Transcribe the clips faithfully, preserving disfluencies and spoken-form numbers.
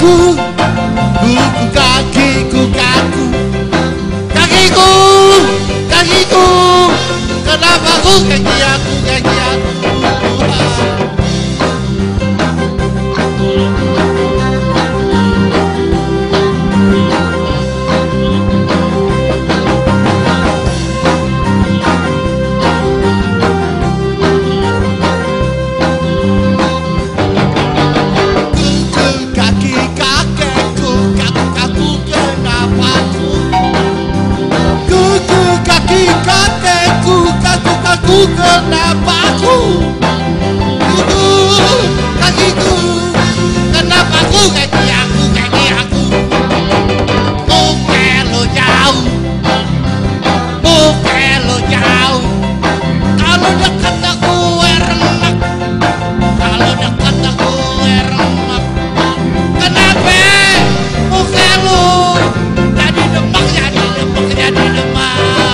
kuku kakiku kaku, kakiku, kakiku, kenapa ku kaki aku, kaki aku. Kenapa aku, kuku kakiku, kenapa aku kaki aku, kaki aku. Muka lo jauh, muka lo jauh. Kalau dekat aku erenak, kalau dekat aku erenak. Kenapa muka lo jadi demak, jadi demak, jadi demak.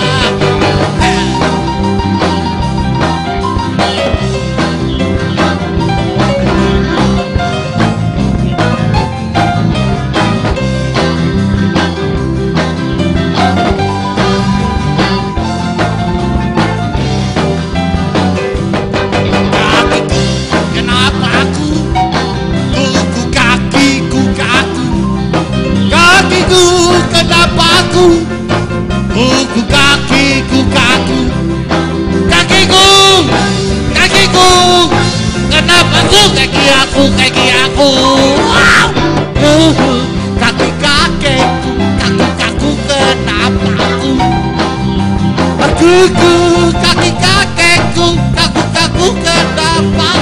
Kuku kakiku kaku, kakiku, kakiku, kenapa ku kaki aku, kaki aku. Wow. Uh, kaki kakiku, kaku kaku, kenapa aku. Kuku kaki kakiku, kaku kaku, kenapa